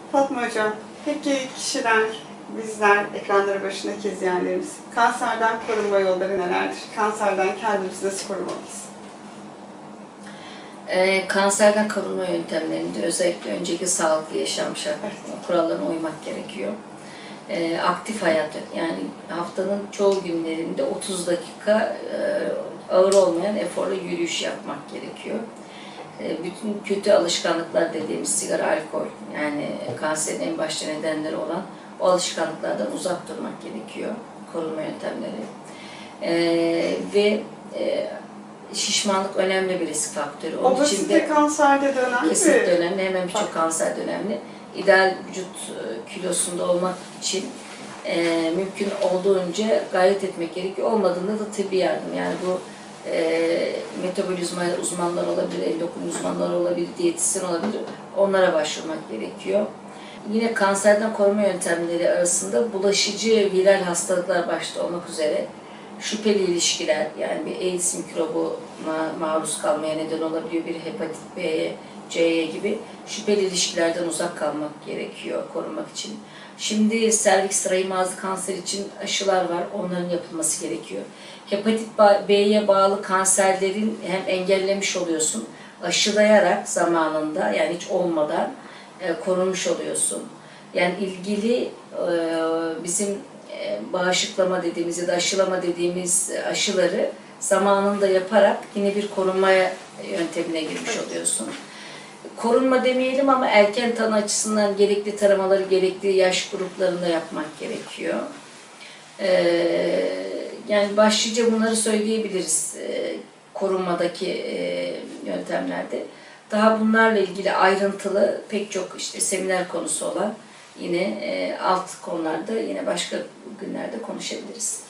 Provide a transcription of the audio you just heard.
Fatma Hocam, peki kişiler, bizler, ekranları başındaki izleyenlerimiz, kanserden korunma yolları nelerdir? Kanserden kendimizi nasıl korumalıyız? Kanserden korunma yöntemlerinde özellikle önceki sağlıklı yaşam kurallarına uymak gerekiyor. Aktif hayat, yani haftanın çoğu günlerinde 30 dakika ağır olmayan eforla yürüyüş yapmak gerekiyor. Bütün kötü alışkanlıklar dediğimiz sigara, alkol, yani kanserin en başta nedenleri olan o alışkanlıklardan uzak durmak gerekiyor, korunma yöntemleri. Şişmanlık önemli bir risk faktörü. Onun obezite kanserde de önemli mi? Kesinlikle önemli, hemen birçok kanserde önemli. İdeal vücut kilosunda olmak için mümkün olduğunca gayret etmek gerekiyor. Olmadığında da tıbbi yardım, yani bu metabolizma uzmanlar olabilir, endokrin uzmanlar olabilir, diyetisyen olabilir, onlara başvurmak gerekiyor. Yine kanserden koruma yöntemleri arasında bulaşıcı viral hastalıklar başta olmak üzere şüpheli ilişkiler, yani bir AIDS mikrobuna maruz kalmaya neden olabiliyor, bir hepatit B'ye, C'ye gibi şüpheli ilişkilerden uzak kalmak gerekiyor korunmak için. Şimdi serviks rahim ağzı kanseri için aşılar var, onların yapılması gerekiyor. Hepatit B'ye bağlı kanserlerin hem engellemiş oluyorsun, aşılayarak zamanında, yani hiç olmadan korunmuş oluyorsun. Yani ilgili bizim bağışıklama dediğimiz ya da aşılama dediğimiz aşıları zamanında yaparak yine bir korunma yöntemine girmiş oluyorsun. Korunma demeyelim ama erken tanı açısından gerekli taramaları gerekli yaş gruplarında yapmak gerekiyor. Yani başlıca bunları söyleyebiliriz korunmadaki yöntemlerde. Daha bunlarla ilgili ayrıntılı pek çok işte seminer konusu olan yine alt konularda yine başka günlerde konuşabiliriz.